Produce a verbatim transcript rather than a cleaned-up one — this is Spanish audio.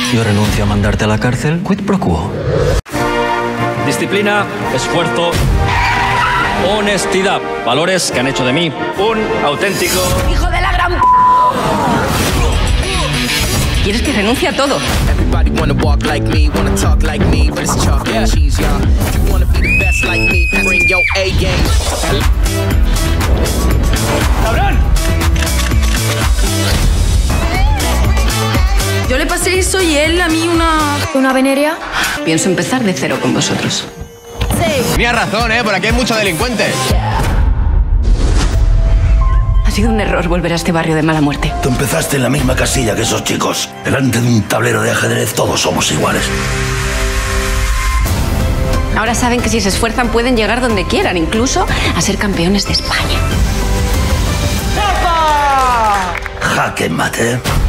Yo renuncio a mandarte a la cárcel. Quid pro quo. Disciplina, esfuerzo, honestidad. Valores que han hecho de mí un auténtico... ¡Hijo de la gran p... ¿Quieres que renuncie a todo? ¡Cabrón! Yo le pasé eso y él a mí una... ¿Una venerea? Pienso empezar de cero con vosotros. Sí. Tenías razón, ¿eh? Por aquí hay mucho delincuente. Ha sido un error volver a este barrio de mala muerte. Tú empezaste en la misma casilla que esos chicos. Delante de un tablero de ajedrez todos somos iguales. Ahora saben que si se esfuerzan pueden llegar donde quieran, incluso a ser campeones de España. Jaque mate.